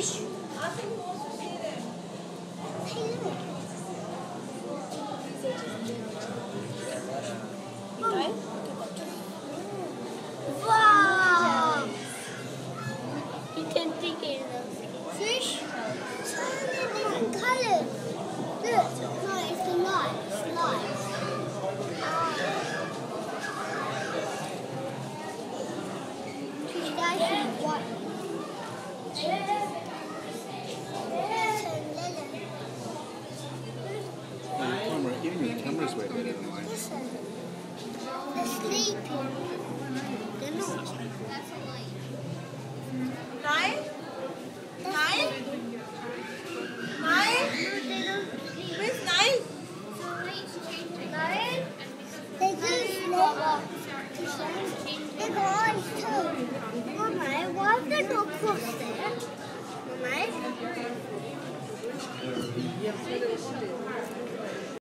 Jellyfish. Wow! You can pick it up. Fish? So many different colors. Look, no, it's the light. It's light. Fish guys is white. Even your camera's way better than mine. Listen. They're sleeping. They're not. Nine? Nine? Nine? Where's nine? Nine? They do sleep. They got eyes too. Mummy, why have they not crossed there? Mummy?